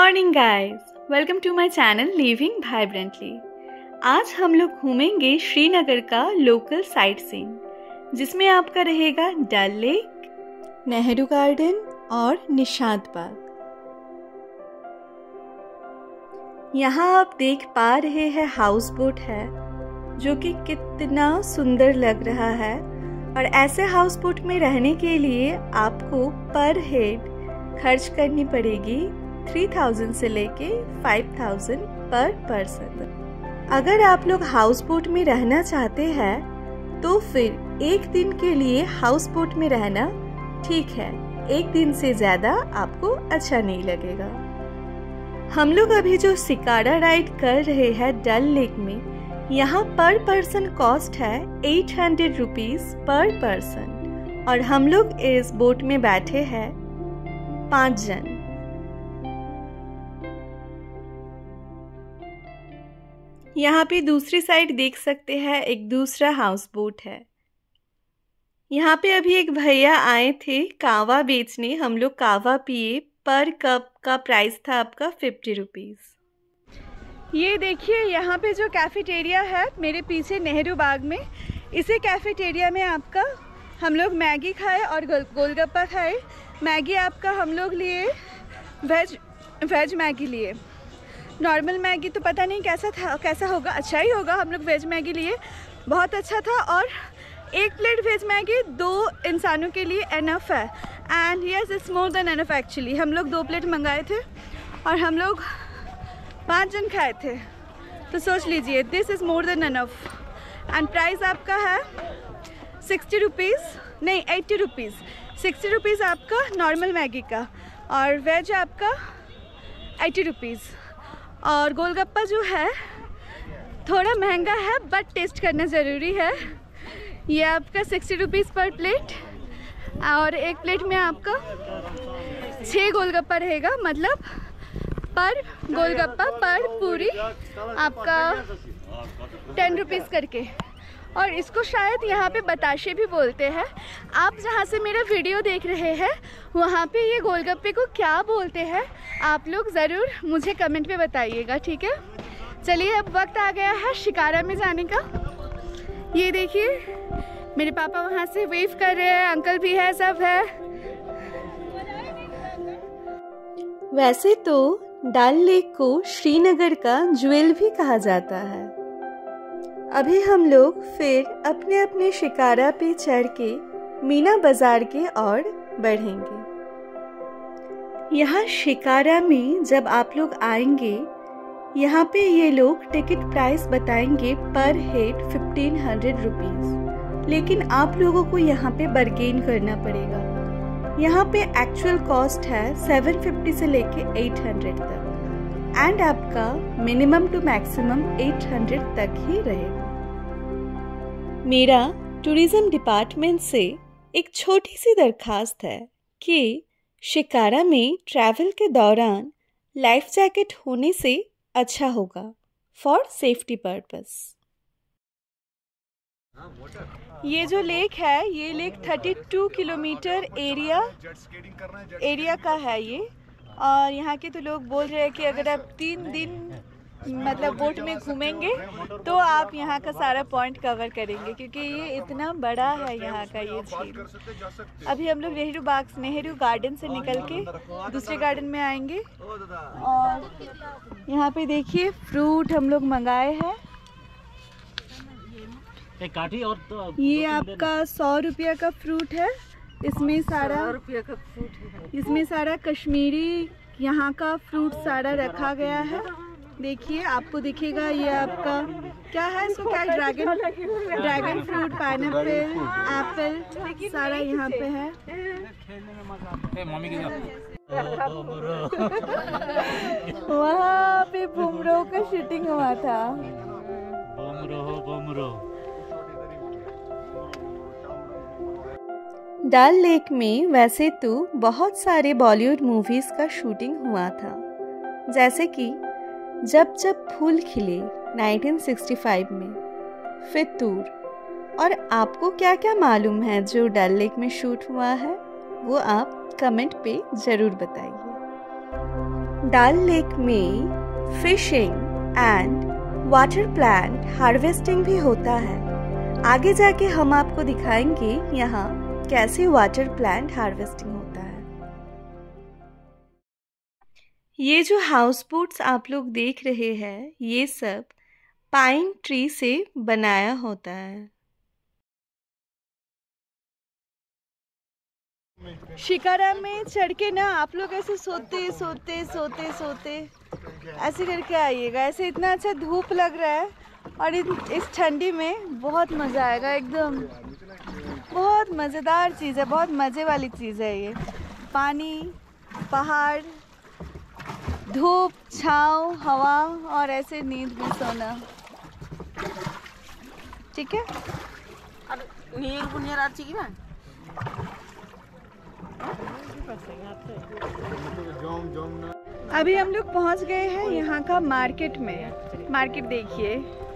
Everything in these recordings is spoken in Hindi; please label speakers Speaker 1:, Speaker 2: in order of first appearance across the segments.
Speaker 1: Morning guys, welcome to my channel living vibrantly. आज हम लोग घूमेंगे श्रीनगर का लोकल साइट सीन, जिसमें आपका रहेगा डल लेक, नेहरू गार्डन और निशांत बाग। यहाँ आप देख पा रहे हैं हाउस बोट है, जो कि कितना सुंदर लग रहा है। और ऐसे हाउस बोट में रहने के लिए आपको पर हेड खर्च करनी पड़ेगी 3000 से लेके 5000 पर पर्सन। अगर आप लोग हाउस बोट में रहना चाहते हैं तो फिर एक दिन के लिए हाउस बोट में रहना ठीक है, एक दिन से ज्यादा आपको अच्छा नहीं लगेगा। हम लोग अभी जो शिकारा राइड कर रहे हैं डल लेक में, यहाँ पर पर्सन कॉस्ट है 800 रुपीज पर पर्सन और हम लोग इस बोट में बैठे हैं 5 जन। यहाँ पे दूसरी साइड देख सकते हैं एक दूसरा हाउस बोट है। यहाँ पे अभी एक भैया आए थे कावा बेचने, हम लोग कावा पिए। पर कप का प्राइस था आपका 50 रुपीज़। ये देखिए यहाँ पे जो कैफेटेरिया है मेरे पीछे नेहरू बाग में, इसी कैफेटेरिया में आपका हम लोग मैगी खाए और गोलगप्पा खाए। मैगी आपका हम लोग लिए वेज मैगी लिए। नॉर्मल मैगी तो पता नहीं कैसा होगा, अच्छा ही होगा। हम लोग वेज मैगी लिए, बहुत अच्छा था। और एक प्लेट वेज मैगी 2 इंसानों के लिए एनफ है। And yes, it's more than enough actually. हम लोग 2 प्लेट मंगाए थे और हम लोग 5 जन खाए थे, तो सोच लीजिए this is more than enough. And price आपका है 60 रुपीज़, नहीं 80 रुपीज़। 60 रुपीज़ आपका नॉर्मल मैगी का और वेज आपका 80 रुपीज़। और गोलगप्पा जो है थोड़ा महंगा है बट टेस्ट करना ज़रूरी है। ये आपका 60 रुपीज़ पर प्लेट और एक प्लेट में आपका 6 गोलगप्पा रहेगा, मतलब पर गोलगप्पा पर पूरी आपका 10 रुपीज़ करके। और इसको शायद यहाँ पे बताशे भी बोलते हैं। आप जहाँ से मेरा वीडियो देख रहे हैं वहाँ पे ये गोलगप्पे को क्या बोलते हैं आप लोग ज़रूर मुझे कमेंट पे बताइएगा, ठीक है। चलिए अब वक्त आ गया है शिकारा में जाने का। ये देखिए मेरे पापा वहाँ से वेव कर रहे हैं, अंकल भी है, सब है। वैसे तो डल लेक को श्रीनगर का ज्वेल भी कहा जाता है। अभी हम लोग फिर अपने अपने शिकारा पे चढ़ के मीना बाजार के ओर बढ़ेंगे। यहाँ शिकारा में जब आप लोग आएंगे, यहाँ पे ये लोग टिकट प्राइस बताएंगे पर हेड 1500 रुपीज़, लेकिन आप लोगों को यहाँ पे बार्गेन करना पड़ेगा। यहाँ पे एक्चुअल कॉस्ट है 750 से लेके 800 तक एंड आपका मिनिमम टू मैक्सिमम 800 तक ही रहेगा। मेरा टूरिज्म डिपार्टमेंट से एक छोटी सी दरखास्त है कि शिकारा में ट्रैवल के दौरान लाइफ जैकेट होने से अच्छा होगा फॉर सेफ्टी पर्पस। ये जो लेक है, ये लेक 32 किलोमीटर एरिया का है ये। और यहाँ के तो लोग बोल रहे हैं कि अगर आप 3 दिन मतलब बोट में घूमेंगे तो आप यहाँ का सारा पॉइंट कवर करेंगे, क्योंकि ये इतना बड़ा है यहाँ का ये झील। अभी हम लोग नेहरू गार्डन से निकल के दूसरे गार्डन में आएंगे। और यहाँ पे देखिए फ्रूट हम लोग मंगाए हैं। ये आपका 100 रुपया का फ्रूट है। इसमें सारा कश्मीरी यहाँ का फ्रूट सारा रखा गया है। देखिए आपको दिखेगा, ये आपका क्या है, इसको क्या, ड्रैगन फ्रूट, पाइनएप्पल, एप्पल सारा यहाँ पे है। वहाँ पे बुमरो का शूटिंग हुआ था। डल लेक में वैसे तो बहुत सारे बॉलीवुड मूवीज का शूटिंग हुआ था, जैसे कि जब जब फूल खिले 1965 में, फितूर। और आपको क्या क्या मालूम है जो डल लेक में शूट हुआ है, वो आप कमेंट पे ज़रूर बताइए। डल लेक में fishing and water plant harvesting भी होता है। आगे जाके हम आपको दिखाएंगे यहाँ कैसे वाटर प्लांट हार्वेस्टिंग होता है। ये जो हाउस बोट्स आप लोग देख रहे हैं, ये सब पाइन ट्री से बनाया होता है। शिकारा में चढ़ के ना आप लोग ऐसे सोते सोते सोते सोते ऐसे करके आइएगा। ऐसे इतना अच्छा धूप लग रहा है और इस ठंडी में बहुत मज़ा आएगा। एकदम बहुत मज़ेदार चीज़ है, बहुत मज़े वाली चीज़ है ये। पानी, पहाड़, धूप, छाँव, हवा और ऐसे नींद में सोना। ठीक है। अभी हम लोग पहुंच गए हैं यहाँ का मार्केट में। मार्केट देखिए।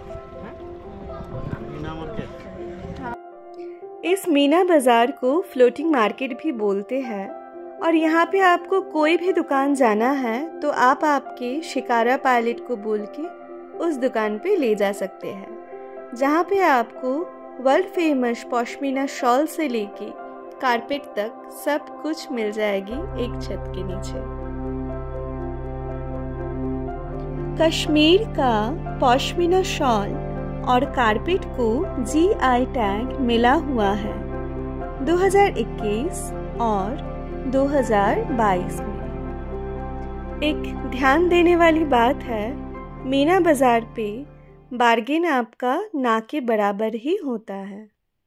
Speaker 1: हाँ। इस मीना बाजार को फ्लोटिंग मार्केट भी बोलते हैं और यहाँ पे आपको कोई भी दुकान जाना है तो आप आपके शिकारा पायलट को बोल के उस दुकान पे ले जा सकते हैं, जहाँ पे आपको वर्ल्ड फेमस पश्मीना शॉल से लेके कारपेट तक सब कुछ मिल जाएगी एक छत के नीचे। कश्मीर का पश्मीना शॉल और कारपेट को GI टैग मिला हुआ है 2021 और 2022 में। एक ध्यान देने वाली बात है, मीना बाजार पे बार्गेन आपका ना के बराबर ही होता है।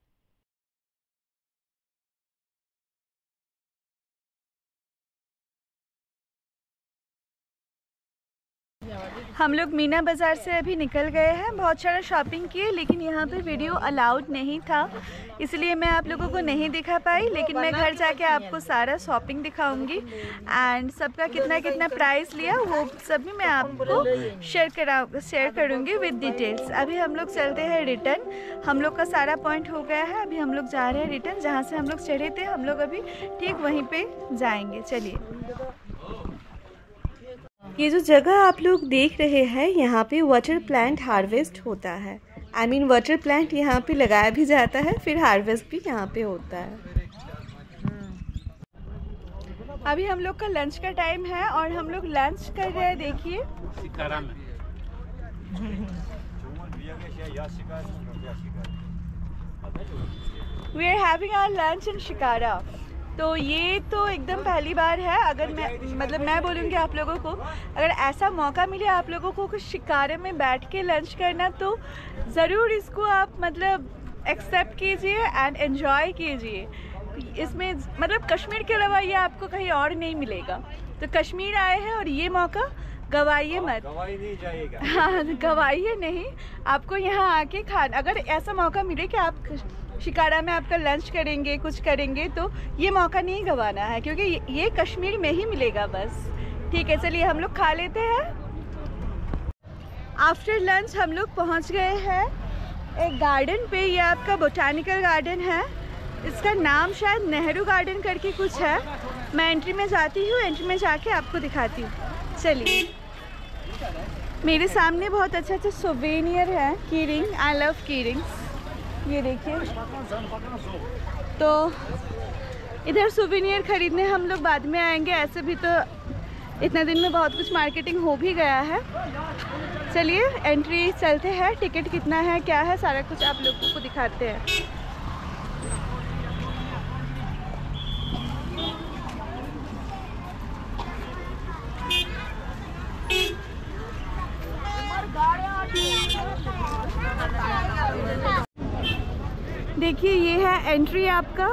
Speaker 1: हम लोग मीना बाज़ार से अभी निकल गए हैं। बहुत सारा शॉपिंग किए, लेकिन यहाँ पे वीडियो अलाउड नहीं था, इसलिए मैं आप लोगों को नहीं दिखा पाई। लेकिन मैं घर जाके आपको सारा शॉपिंग दिखाऊंगी एंड सबका कितना कितना प्राइस लिया वो सब भी मैं आपको शेयर करूँगी विद डिटेल्स। अभी हम लोग चलते हैं रिटर्न। हम लोग का सारा पॉइंट हो गया है, अभी हम लोग जा रहे हैं रिटर्न। जहाँ से हम लोग चढ़े थे हम लोग अभी ठीक वहीं पर जाएँगे। चलिए। ये जो जगह आप लोग देख रहे हैं, यहाँ पे वाटर प्लांट हार्वेस्ट होता है। वाटर प्लांट यहाँ पे लगाया भी जाता है, फिर हार्वेस्ट भी यहाँ पे होता है। अभी हम लोग का लंच का टाइम है और हम लोग लंच कर रहे हैं। देखिए we are having our lunch in shikara. तो ये तो एकदम पहली बार है। अगर मैं बोलूँगी आप लोगों को, अगर ऐसा मौका मिले आप लोगों को कुछ शिकारे में बैठ के लंच करना, तो ज़रूर इसको आप एक्सेप्ट कीजिए एंड एंजॉय कीजिए। इसमें कश्मीर के अलावा ये आपको कहीं और नहीं मिलेगा। तो कश्मीर आए हैं और ये मौका गवाइए मत। गवाई नहीं जाएगा। हाँ, गवाइए नहीं। आपको यहाँ आके खाना, अगर ऐसा मौका मिले कि आप शिकारा में आपका लंच करेंगे, कुछ करेंगे, तो ये मौका नहीं गंवाना है, क्योंकि ये कश्मीर में ही मिलेगा बस। ठीक है, चलिए हम लोग खा लेते हैं। आफ्टर लंच हम लोग पहुंच गए हैं एक गार्डन पे। ये आपका बोटानिकल गार्डन है। इसका नाम शायद नेहरू गार्डन करके कुछ है। मैं एंट्री में जाती हूँ, एंट्री में जाके आपको दिखाती हूँ। चलिए। मेरे सामने बहुत अच्छा अच्छा सोवेनियर है, key ring. I love key rings. ये देखिए। तो इधर सुवेनियर खरीदने हम लोग बाद में आएंगे। ऐसे भी तो इतने दिन में बहुत कुछ मार्केटिंग हो भी गया है। चलिए एंट्री चलते हैं। टिकट कितना है, क्या है, सारा कुछ आप लोगों को दिखाते हैं। देखिए ये है एंट्री आपका।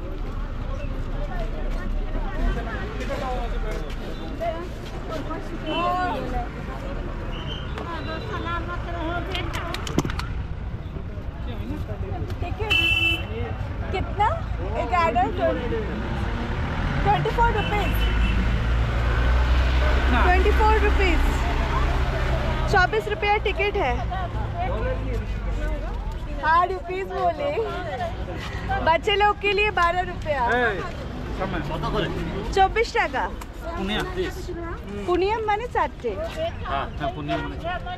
Speaker 1: टिकट कितना? एक एडल्ट 24 रुपीज़। 24 रुपीज़, 24 रुपया टिकट है। हाँ रुपीज़ बोले। बच्चे लोग के लिए 12 रुपया। 24 টাকা।
Speaker 2: পুনিয়াম মানে 4টে।
Speaker 3: হ্যাঁ হ্যাঁ পুনিয়াম মানে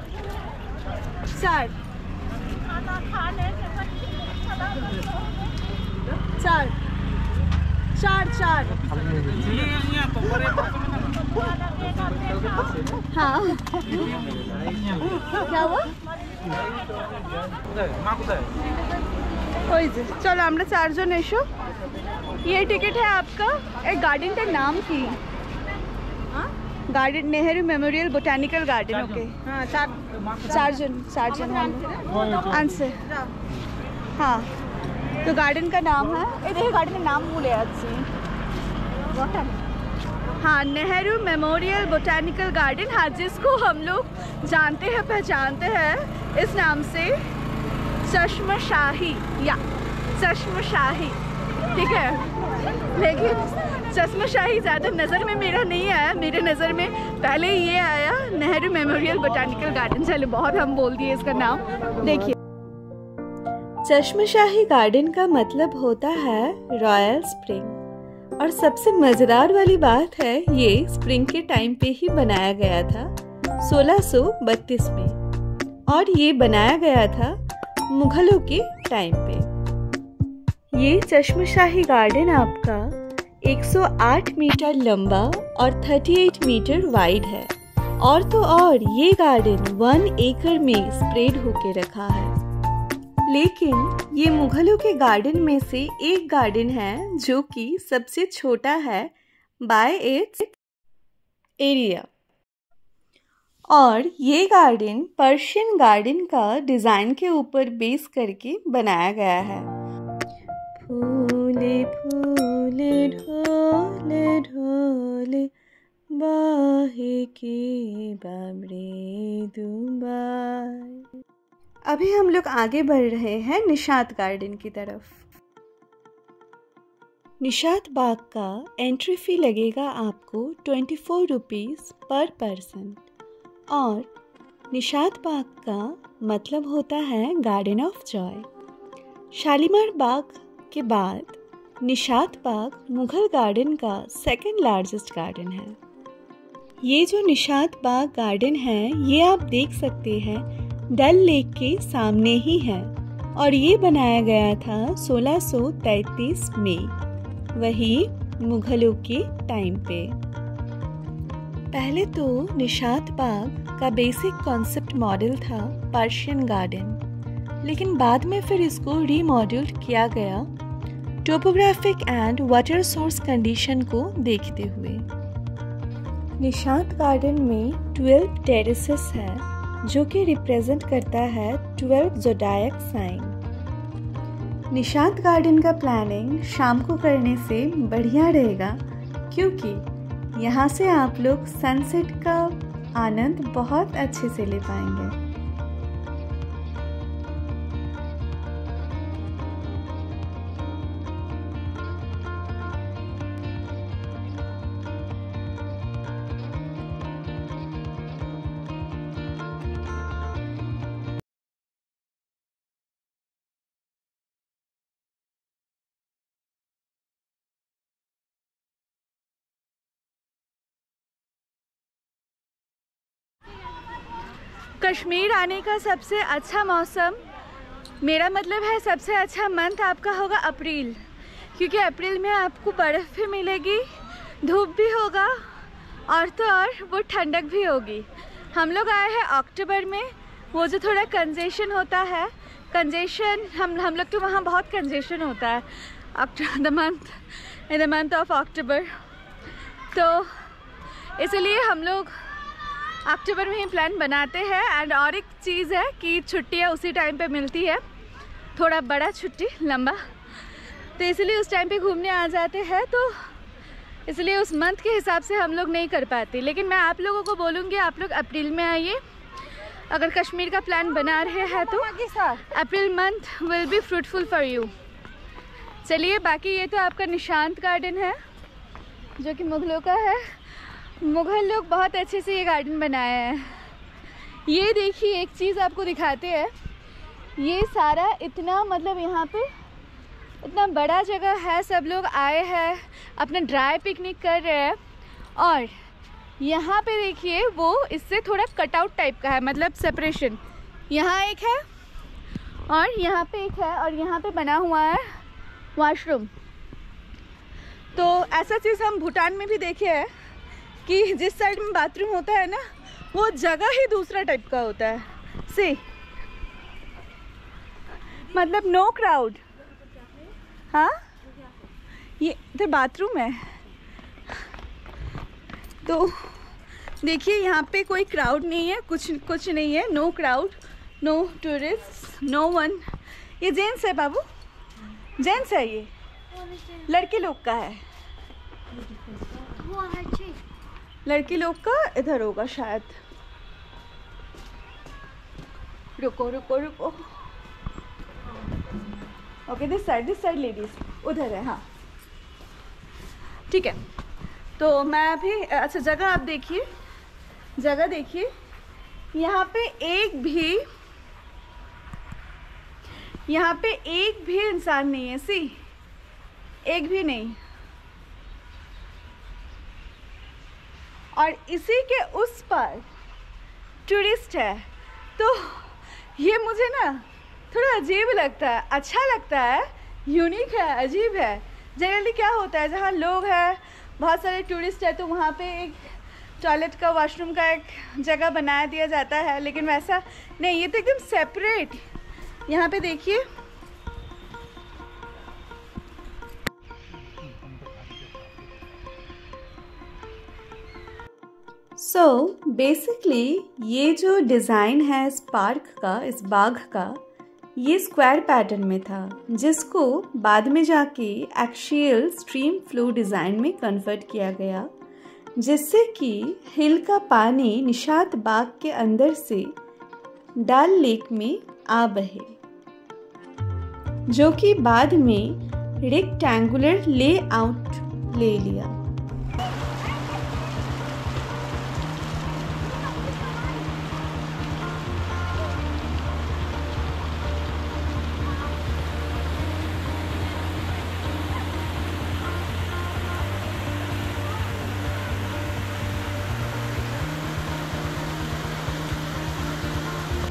Speaker 2: 4 4 4 4। हाँ क्या हुआ? ওই যে চলো আমরা 4 জন এসো। ये टिकट है आपका। एक गार्डन का नाम की garden Nehru memorial botanical garden. Okay हाँ 4 जन आंसर। हाँ तो गार्डन का नाम है देखिए गार्डन का नाम भूले आज। हाँ नेहरू मेमोरियल बोटैनिकल गार्डन। हाँ जिसको हम लोग जानते हैं पहचानते हैं इस नाम से चश्मशाही या चश्मशाही। ठीक है लेकिन चश्मशाही ज़्यादा नज़र में मेरा नहीं आया। मेरे नज़र में पहले ये आया नेहरू मेमोरियल बोटैनिकल गार्डन। चलो बहुत हम बोल दिए इसका नाम। देखिए
Speaker 1: चश्मशाही गार्डन का मतलब होता है रॉयल स्प्रिंग। और सबसे मज़ेदार वाली बात है ये स्प्रिंग के टाइम पे ही बनाया गया था 1632 में। और ये बनाया गया था मुगलों के टाइम पे। ये चश्मशाही गार्डन आपका 108 मीटर लंबा और 38 मीटर वाइड है। और तो और ये गार्डन 1 एकड़ में स्प्रेड होके रखा है। लेकिन ये मुगलों के गार्डन में से एक गार्डन है जो कि सबसे छोटा है बाय इट्स एरिया। और ये गार्डन पर्शियन गार्डन का डिज़ाइन के ऊपर बेस करके बनाया गया है। फूले फूले ढोले ढोले बाहे के बाबरे दुबाई। अभी हम लोग आगे बढ़ रहे हैं निशात गार्डन की तरफ। निशात बाग का एंट्री फी लगेगा आपको 24 रुपीज़ पर पर्सन। और निशात बाग का मतलब होता है garden of joy. Shalimar Bagh के बाद निशात बाग मुगल गार्डन का सेकंड लार्जेस्ट गार्डन है। ये जो निशात बाग गार्डन है ये आप देख सकते हैं डल लेक के सामने ही है। और ये बनाया गया था 1633 में वही मुगलों के टाइम पे। पहले तो निशात बाग का बेसिक कॉन्सेप्ट मॉडल था पर्शियन गार्डन, लेकिन बाद में फिर इसको रीमॉड्यूल किया गया topographic and water source condition को देखते हुए। निशात गार्डन में 12 टेरेसेस है जो कि रिप्रेजेंट करता है 12 ज़ोडिएक साइन। निशात गार्डन का प्लानिंग शाम को करने से बढ़िया रहेगा क्योंकि यहाँ से आप लोग सनसेट का आनंद बहुत अच्छे से ले पाएंगे।
Speaker 2: कश्मीर आने का सबसे अच्छा मौसम, मेरा मतलब है सबसे अच्छा मंथ आपका होगा अप्रैल, क्योंकि अप्रैल में आपको बर्फ़ भी मिलेगी, धूप भी होगा और तो और वो ठंडक भी होगी। हम लोग आए हैं अक्टूबर में, वो जो थोड़ा कंजेशन होता है, कंजेशन हम लोग तो वहाँ बहुत कंजेशन होता है in the month of October, तो इसलिए हम लोग अक्टूबर में ही प्लान बनाते हैं। एंड और एक चीज़ है कि छुट्टियाँ उसी टाइम पे मिलती है, थोड़ा बड़ा छुट्टी लंबा, तो इसलिए उस टाइम पे घूमने आ जाते हैं, तो इसलिए उस मंथ के हिसाब से हम लोग नहीं कर पाते। लेकिन मैं आप लोगों को बोलूँगी आप लोग अप्रैल में आइए, अगर कश्मीर का प्लान बना रहे हैं तो April month will be fruitful for you. चलिए, बाकी ये तो आपका निशात गार्डन है जो कि मुगलों का है। मुग़ल लोग बहुत अच्छे से ये गार्डन बनाया है। ये देखिए, एक चीज़ आपको दिखाते हैं, ये सारा इतना मतलब यहाँ पे इतना बड़ा जगह है, सब लोग आए हैं अपना ड्राई पिकनिक कर रहे हैं। और यहाँ पे देखिए वो इससे थोड़ा कटआउट टाइप का है, मतलब सेपरेशन। यहाँ एक है और यहाँ पे एक है, और यहाँ पे बना हुआ है वॉशरूम। तो ऐसा चीज़ हम भूटान में भी देखे हैं कि जिस साइड में बाथरूम होता है ना, वो जगह ही दूसरा टाइप का होता है। सी, मतलब नो क्राउड। हाँ, ये इधर बाथरूम है। तो देखिए यहाँ पे कोई क्राउड नहीं है, कुछ नहीं है, no crowd, no tourist, no one. ये जेंट्स है बाबू, जेंट्स है, ये लड़के लोग का है। लड़की लोग का इधर होगा शायद। रुको रुको रुको, ओके दिस साइड लेडीज उधर है। हाँ ठीक है। तो मैं अभी, अच्छा जगह आप देखिए, जगह देखिए, यहाँ पे एक भी इंसान नहीं है। सी, एक भी नहीं। और इसी के उस पर टूरिस्ट है। तो ये मुझे ना थोड़ा अजीब लगता है, अच्छा लगता है, यूनिक है, अजीब है। जनरली क्या होता है, जहाँ लोग हैं, बहुत सारे टूरिस्ट है, तो वहाँ पे एक टॉयलेट का, वॉशरूम का एक जगह बना दिया जाता है, लेकिन वैसा नहीं, ये तो एकदम सेपरेट। यहाँ पे देखिए,
Speaker 1: सो बेसिकली ये जो डिज़ाइन है इस पार्क का, इस बाग का, ये स्क्वायर पैटर्न में था, जिसको बाद में जाके एक्सियल स्ट्रीम फ्लो डिज़ाइन में कन्वर्ट किया गया, जिससे कि हिल का पानी निशात बाग के अंदर से डल लेक में आ बहे, जो कि बाद में रेक्टेंगुलर लेआउट ले लिया।